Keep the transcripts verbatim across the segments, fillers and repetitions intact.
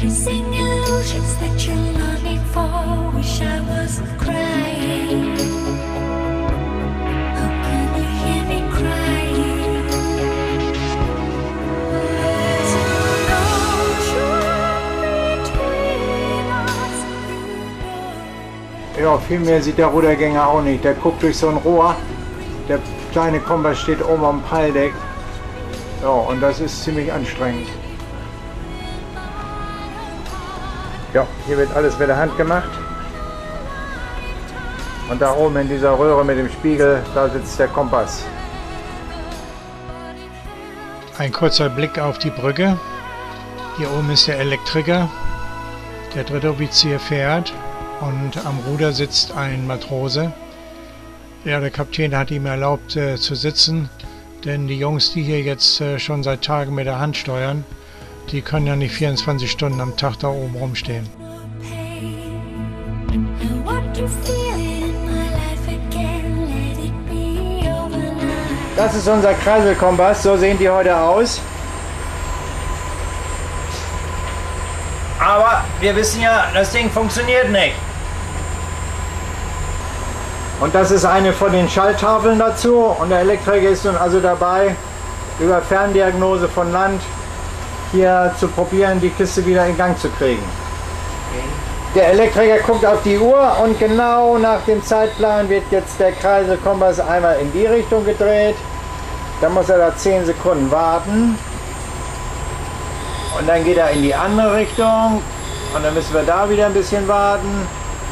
Chasing illusions that you're longing for. Wish I wasn't crying. How can you hear me crying? There's no truth between us, you know. Ja, viel mehr sieht der Rudergänger auch nicht. Der guckt durch so ein Rohr. Der kleine Kompass steht oben am Peildeck. Ja, und das ist ziemlich anstrengend. Ja, hier wird alles mit der Hand gemacht. Und da oben in dieser Röhre mit dem Spiegel, da sitzt der Kompass. Ein kurzer Blick auf die Brücke. Hier oben ist der Elektriker. Der dritte Offizier fährt und am Ruder sitzt ein Matrose. Ja, der Kapitän hat ihm erlaubt äh, zu sitzen, denn die Jungs, die hier jetzt äh, schon seit Tagen mit der Hand steuern, die können ja nicht vierundzwanzig Stunden am Tag da oben rumstehen. Das ist unser Kreiselkompass, so sehen die heute aus. Aber wir wissen ja, das Ding funktioniert nicht. Und das ist eine von den Schalttafeln dazu. Und der Elektriker ist nun also dabei, über Ferndiagnose von Land hier zu probieren, die Kiste wieder in Gang zu kriegen. Der Elektriker guckt auf die Uhr und genau nach dem Zeitplan wird jetzt der Kreiselkompass einmal in die Richtung gedreht. Dann muss er da zehn Sekunden warten. Und dann geht er in die andere Richtung. Und dann müssen wir da wieder ein bisschen warten.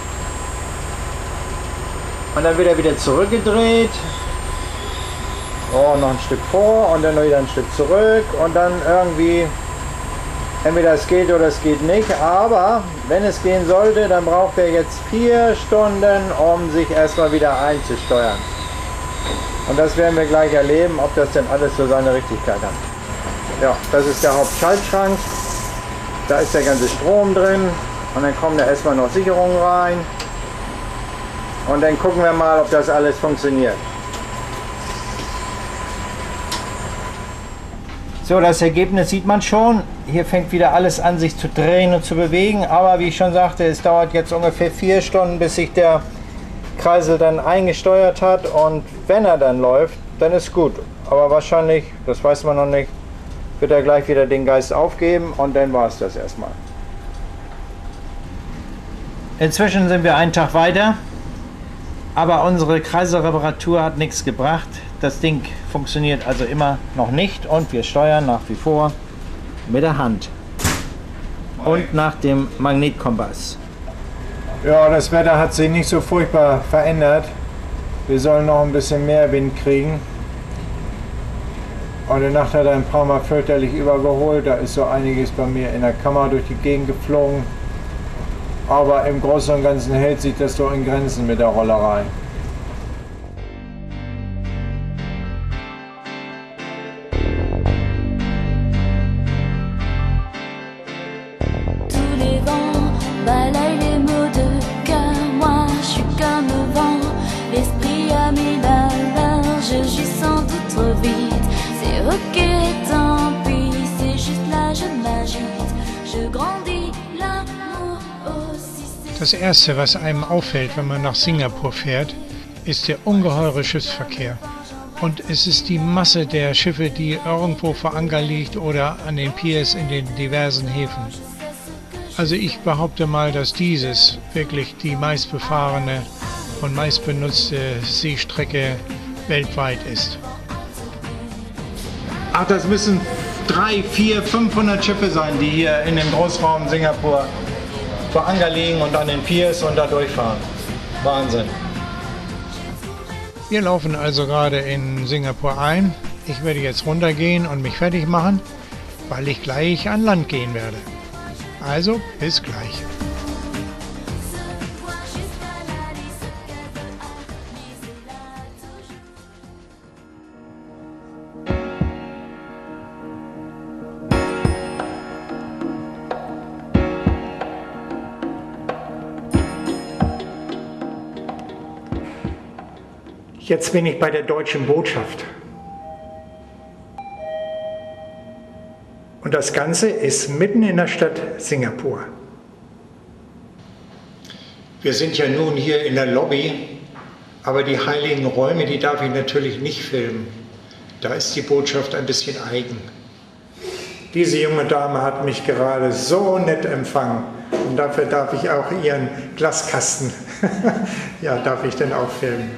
Und dann wird er wieder zurückgedreht. Oh, noch ein Stück vor und dann wieder ein Stück zurück. Und dann irgendwie, entweder es geht oder es geht nicht. Aber wenn es gehen sollte, dann braucht er jetzt vier Stunden, um sich erstmal wieder einzusteuern. Und das werden wir gleich erleben, ob das denn alles so seine Richtigkeit hat. Ja, das ist der Hauptschaltschrank. Da ist der ganze Strom drin. Und dann kommen da erstmal noch Sicherungen rein. Und dann gucken wir mal, ob das alles funktioniert. So, das Ergebnis sieht man schon. Hier fängt wieder alles an, sich zu drehen und zu bewegen. Aber wie ich schon sagte, es dauert jetzt ungefähr vier Stunden, bis sich der Kreisel dann eingesteuert hat. Und wenn er dann läuft, dann ist gut. Aber wahrscheinlich, das weiß man noch nicht, wird er gleich wieder den Geist aufgeben und dann war es das erstmal. Inzwischen sind wir einen Tag weiter. Aber unsere Kreiselreparatur hat nichts gebracht. Das Ding funktioniert also immer noch nicht und wir steuern nach wie vor mit der Hand und nach dem Magnetkompass. Ja, das Wetter hat sich nicht so furchtbar verändert. Wir sollen noch ein bisschen mehr Wind kriegen. Und die Nacht hat er ein paar Mal fürchterlich übergeholt. Da ist so einiges bei mir in der Kammer durch die Gegend geflogen. Aber im Großen und Ganzen hält sich das so in Grenzen mit der Rollerei. Das Erste, was einem auffällt, wenn man nach Singapur fährt, ist der ungeheure Schiffsverkehr. Und es ist die Masse der Schiffe, die irgendwo vor Anker liegt oder an den Piers in den diversen Häfen. Also ich behaupte mal, dass dieses wirklich die meistbefahrene und meistbenutzte Seestrecke weltweit ist. Ach, das müssen drei, vier, fünfhundert Schiffe sein, die hier in dem Großraum Singapur vor Anker liegen und an den Piers und da durchfahren. Wahnsinn. Wir laufen also gerade in Singapur ein. Ich werde jetzt runtergehen und mich fertig machen, weil ich gleich an Land gehen werde. Also bis gleich. Jetzt bin ich bei der deutschen Botschaft. Und Und das Ganze ist mitten in der Stadt Singapur. Wir sind ja nun hier in der Lobby, aber die heiligen Räume, die darf ich natürlich nicht filmen. Da ist die Botschaft ein bisschen eigen. Diese junge Dame hat mich gerade so nett empfangen und dafür darf ich auch ihren Glaskasten, ja, darf ich denn auch filmen.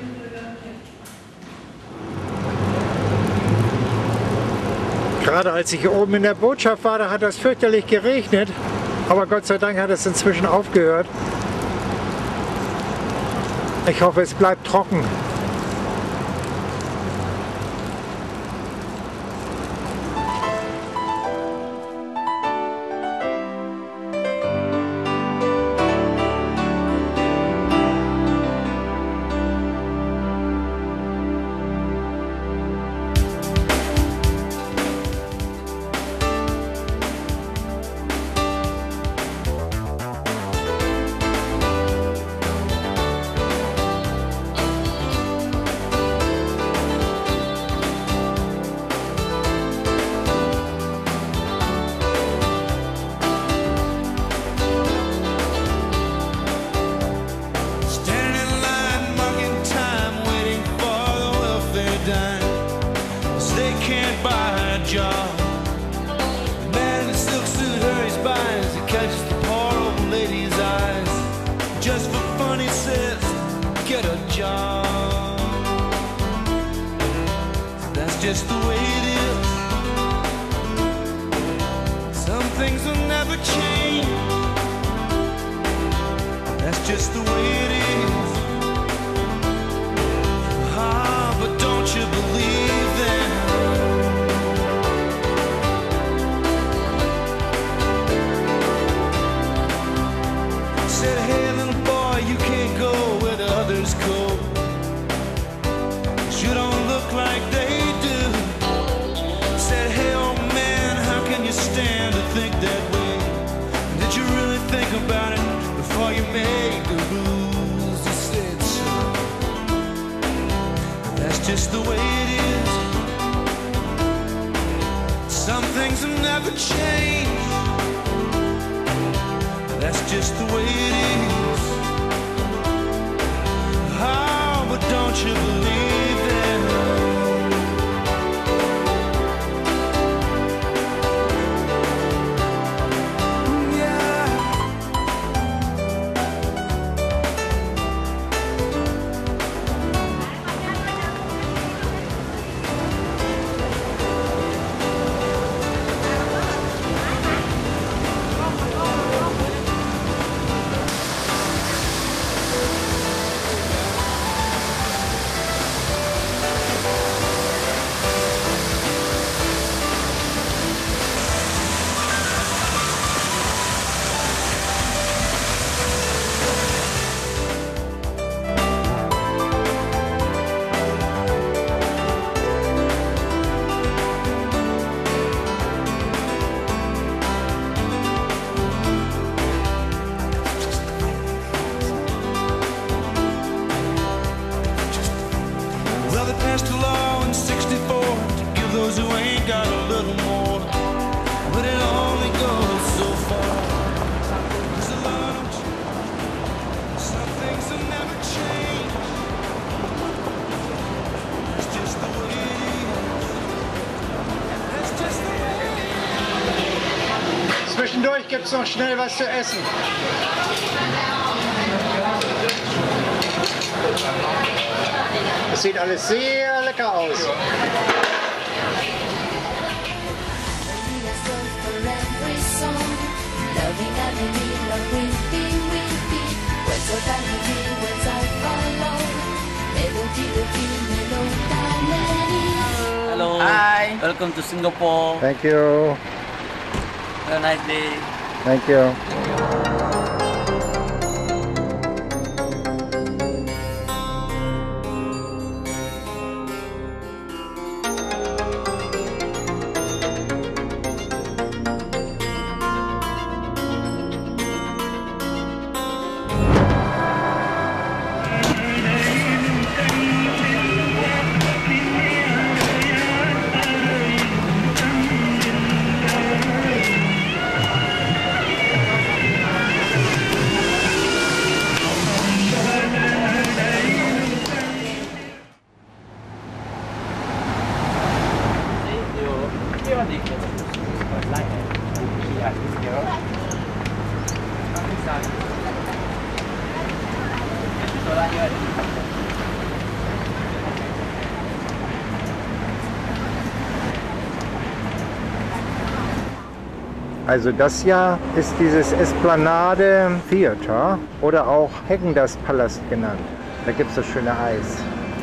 Gerade als ich hier oben in der Botschaft war, da hat es fürchterlich geregnet, aber Gott sei Dank hat es inzwischen aufgehört. Ich hoffe, es bleibt trocken. Just the way it is. Some things will never change. That's just the way it is. Ah, but don't you believe them? Said, hey little boy, you can't go where the others go. You don't look like they do. Said, hey old man, how can you stand to think that way? Did you really think about it before you made the rules? He said, so that's just the way it is. Some things will never change. That's just the way it is. Oh, but don't you believe them? Passed a law in sixty-four to give those who ain't got a little more, but it only goes so far. There's a lot of change. Some things will never change. It's just the way it is. That's just the way it is. Zwischendurch gibt es noch schnell was zu essen. Das sieht alles sehr lecker aus. Hello. Hi. Welcome to Singapore. Thank you. Have a nice day. Thank you. Also das hier ist dieses Esplanade Theater oder auch Häagen-Dazs Palast genannt. Da gibt es das schöne Eis.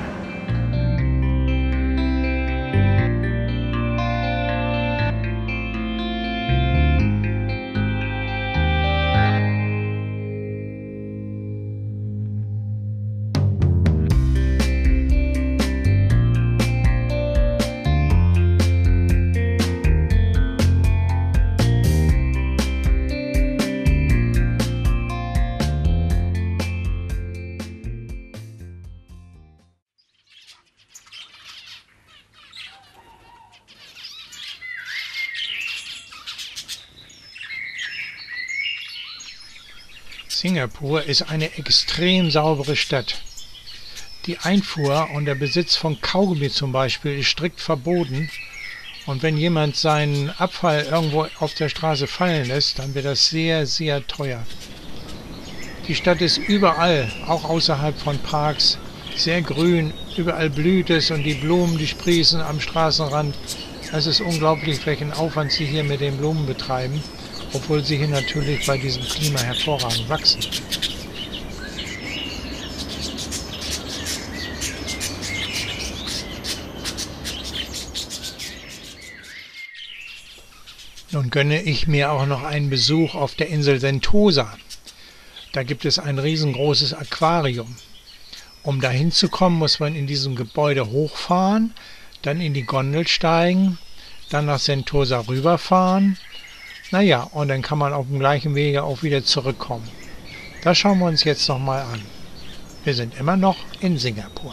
Singapur ist eine extrem saubere Stadt. Die Einfuhr und der Besitz von Kaugummi zum Beispiel ist strikt verboten. Und wenn jemand seinen Abfall irgendwo auf der Straße fallen lässt, dann wird das sehr, sehr teuer. Die Stadt ist überall, auch außerhalb von Parks, sehr grün. Überall blüht es und die Blumen, die sprießen am Straßenrand. Es ist unglaublich, welchen Aufwand sie hier mit den Blumen betreiben, obwohl sie hier natürlich bei diesem Klima hervorragend wachsen. Nun gönne ich mir auch noch einen Besuch auf der Insel Sentosa. Da gibt es ein riesengroßes Aquarium. Um dahin zu kommen, muss man in diesem Gebäude hochfahren, dann in die Gondel steigen, dann nach Sentosa rüberfahren. Naja, und dann kann man auf dem gleichen Wege auch wieder zurückkommen. Das schauen wir uns jetzt nochmal an. Wir sind immer noch in Singapur.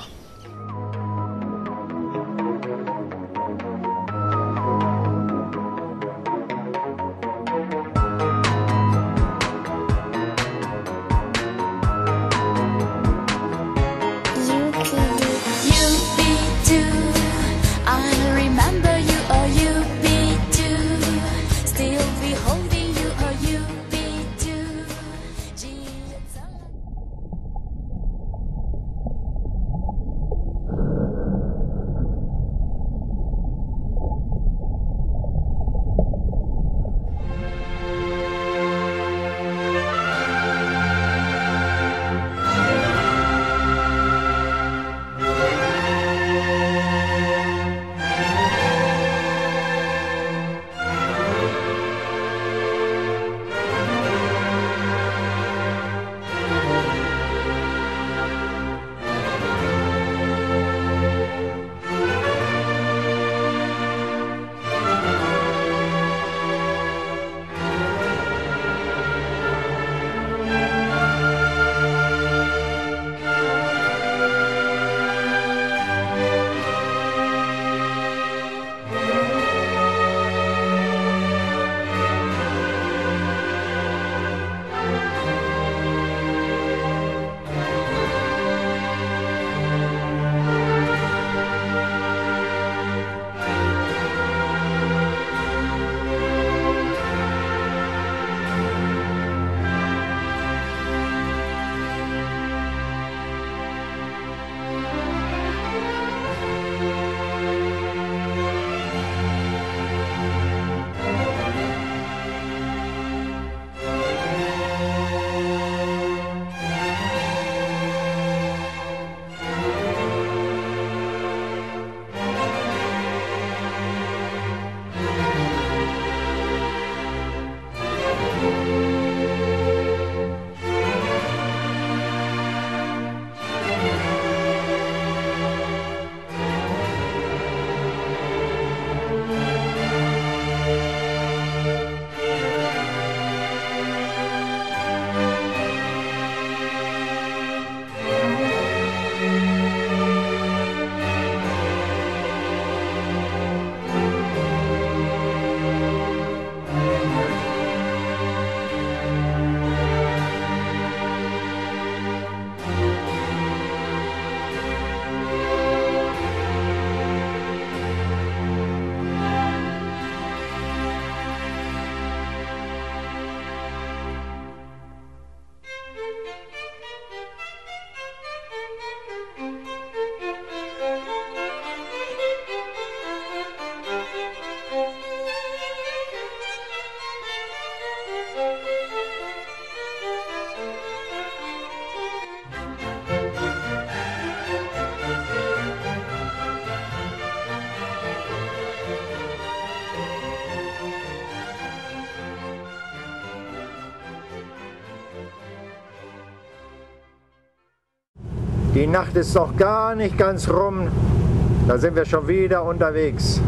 Die Nacht ist noch gar nicht ganz rum. Da sind wir schon wieder unterwegs.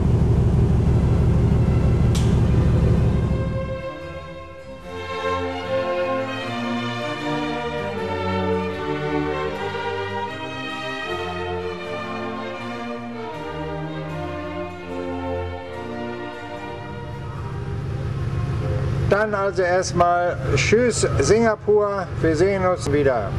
Dann also erstmal tschüss Singapur, wir sehen uns wieder.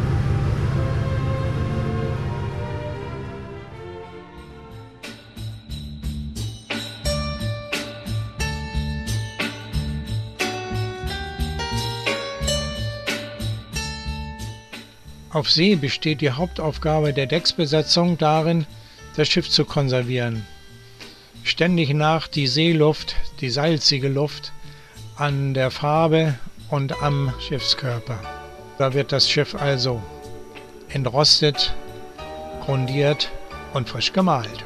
Auf See besteht die Hauptaufgabe der Decksbesatzung darin, das Schiff zu konservieren. Ständig nach die Seeluft, die salzige Luft, an der Farbe und am Schiffskörper. Da wird das Schiff also entrostet, grundiert und frisch gemalt.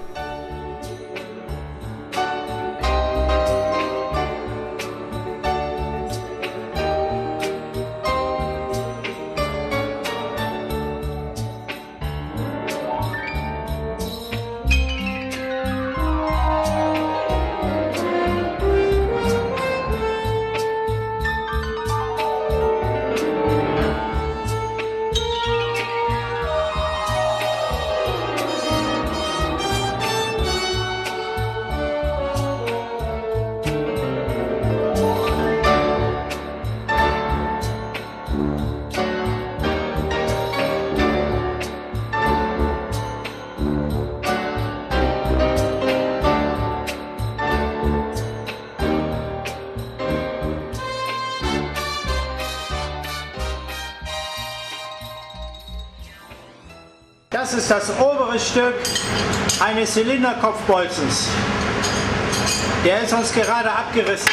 Das ist das obere Stück eines Zylinderkopfbolzens. Der ist uns gerade abgerissen.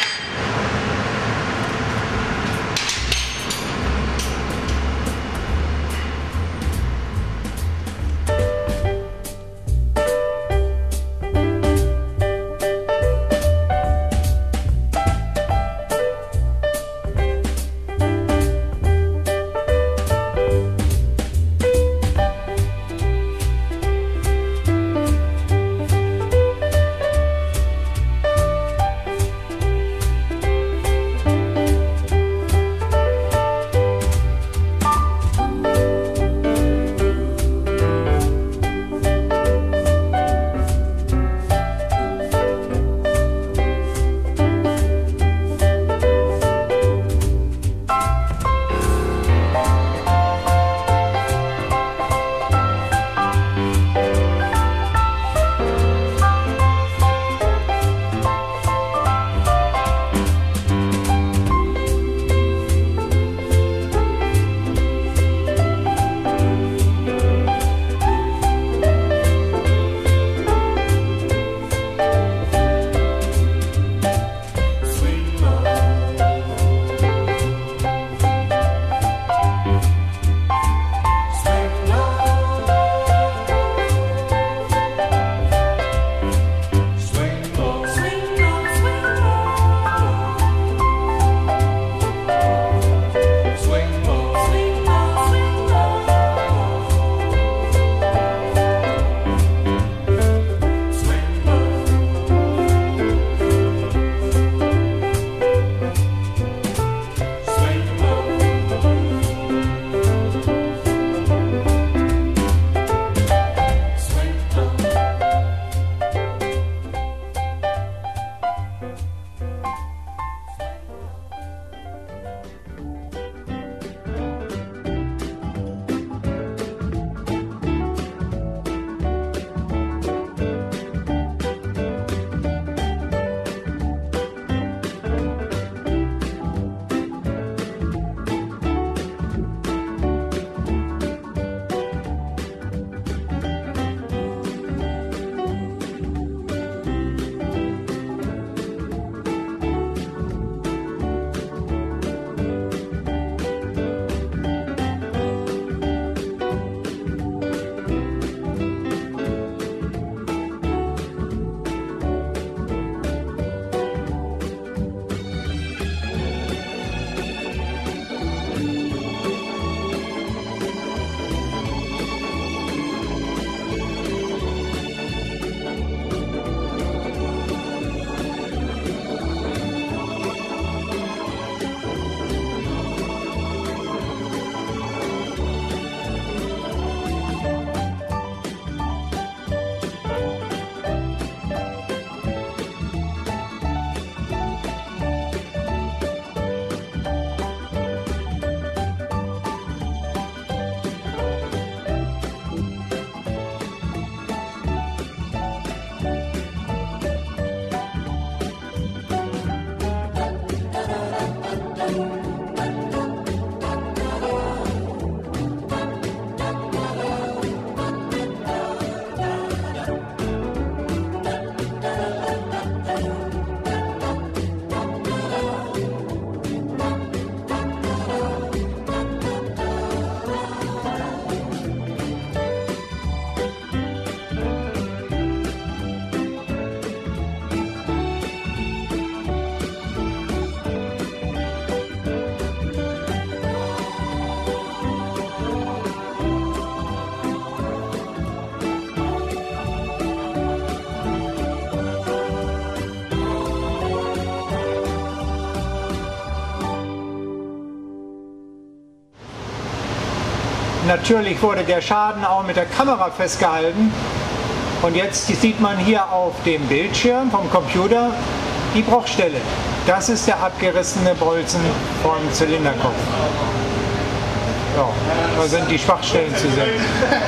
Natürlich wurde der Schaden auch mit der Kamera festgehalten. Und jetzt sieht man hier auf dem Bildschirm vom Computer die Bruchstelle. Das ist der abgerissene Bolzen vom Zylinderkopf. Ja, da sind die Schwachstellen zu sehen.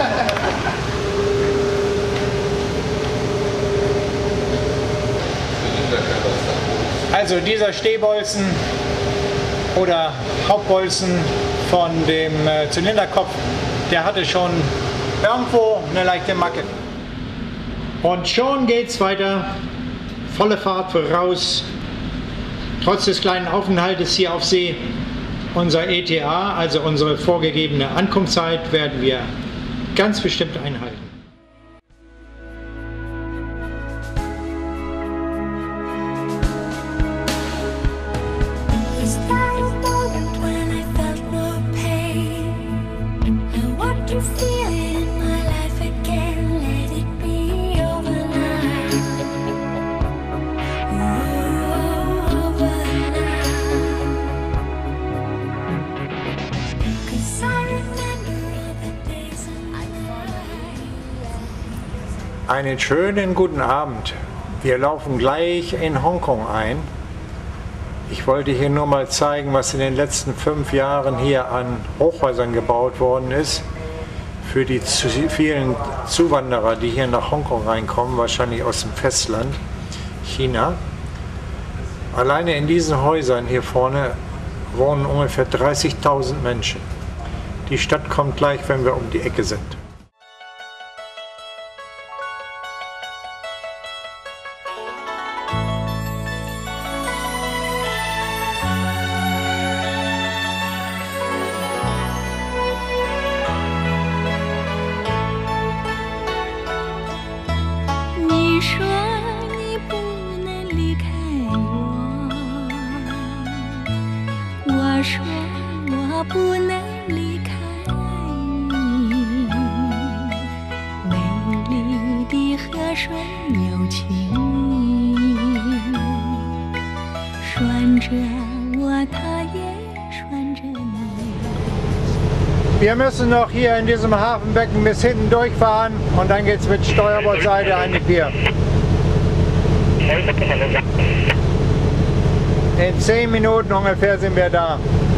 Also dieser Stehbolzen oder Hauptbolzen von dem äh, Zylinderkopf, der hatte schon irgendwo eine leichte Macke. Und schon geht's weiter, volle Fahrt voraus, trotz des kleinen Aufenthaltes hier auf See. Unser E T A, also unsere vorgegebene Ankunftszeit, werden wir ganz bestimmt einhalten. Is there a moment when I felt no pain? I want to feel it in my life again. Let it be overnight. Oh, overnight. 'Cause I remember all the days and nights. Einen schönen guten Abend. Wir laufen gleich in Hongkong ein. Ich wollte hier nur mal zeigen, was in den letzten fünf Jahren hier an Hochhäusern gebaut worden ist. Für die zu vielen Zuwanderer, die hier nach Hongkong reinkommen, wahrscheinlich aus dem Festland China. Alleine in diesen Häusern hier vorne wohnen ungefähr dreißigtausend Menschen. Die Stadt kommt gleich, wenn wir um die Ecke sind. Wir müssen noch hier in diesem Hafenbecken bis hinten durchfahren und dann geht es mit Steuerbordseite an die Pier. In zehn Minuten ungefähr sind wir da.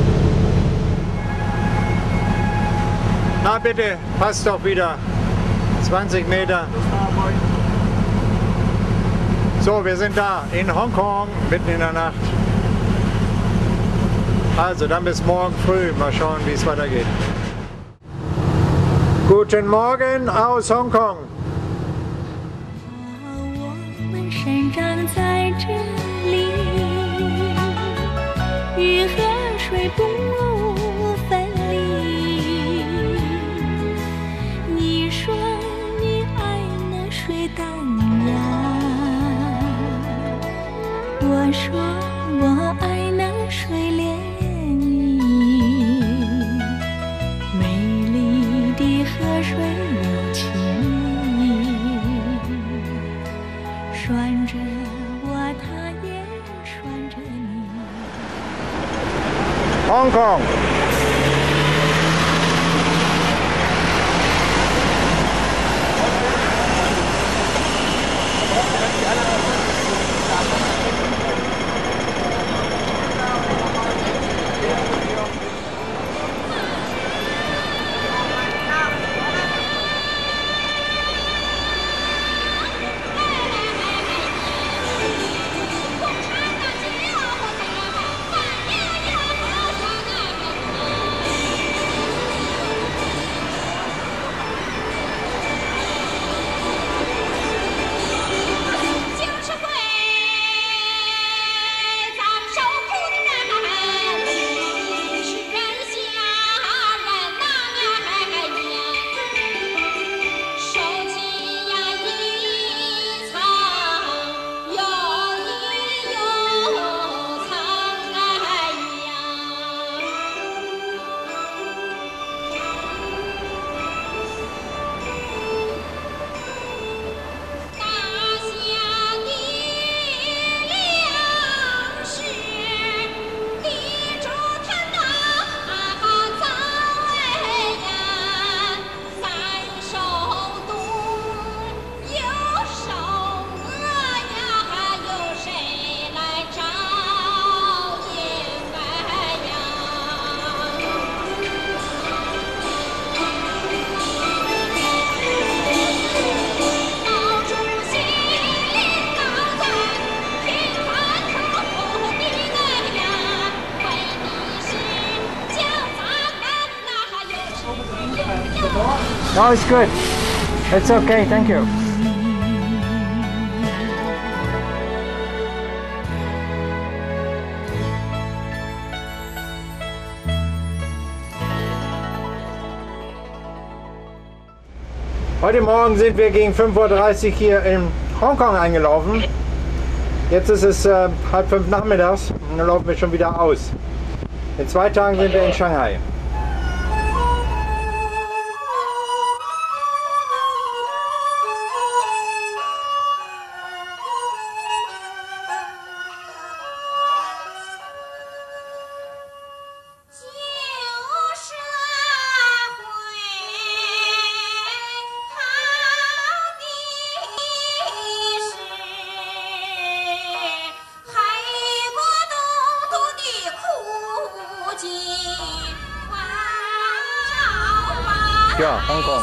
Na bitte, passt doch wieder. zwanzig Meter. So, wir sind da in Hongkong, mitten in der Nacht. Also dann bis morgen früh. Mal schauen, wie es weitergeht. Guten Morgen aus Hongkong. 我们生长在这里，雨和水不分离。你说你爱那水荡漾，我说我爱那水涟漪。美丽的河水流起，拴着我，它也拴着你。 Hong Kong. No, it's good. It's okay, thank you. Heute Morgen sind wir gegen fünf Uhr dreißig hier in Hongkong eingelaufen. Jetzt ist es äh, halb fünf nachmittags und dann laufen wir schon wieder aus. In zwei Tagen sind wir in Shanghai. Ja, Hongkong.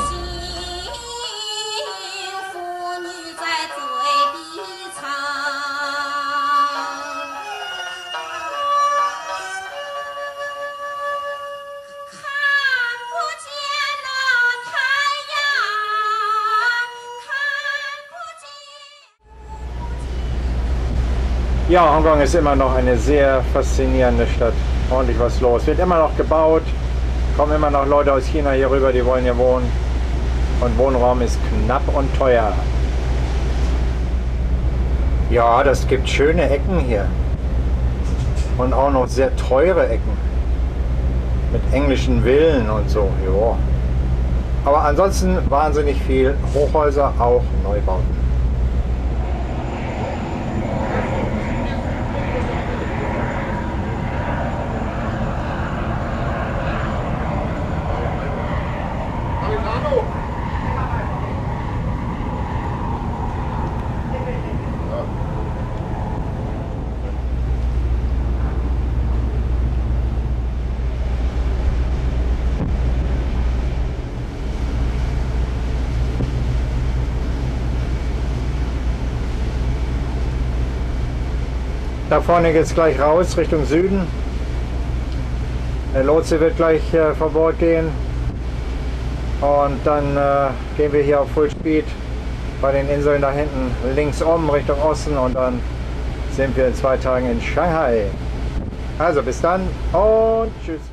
Ja, Hongkong ist immer noch eine sehr faszinierende Stadt. Ordentlich was los. Wird immer noch gebaut. Kommen immer noch Leute aus China hier rüber, die wollen hier wohnen. Und Wohnraum ist knapp und teuer. Ja, das gibt schöne Ecken hier. Und auch noch sehr teure Ecken. Mit englischen Villen und so. Jo. Aber ansonsten wahnsinnig viel Hochhäuser, auch Neubauten. Da vorne geht es gleich raus, Richtung Süden. Der Lotse wird gleich äh, vor Bord gehen. Und dann äh, gehen wir hier auf Full Speed bei den Inseln da hinten links um, Richtung Osten. Und dann sind wir in zwei Tagen in Shanghai. Also bis dann und tschüss.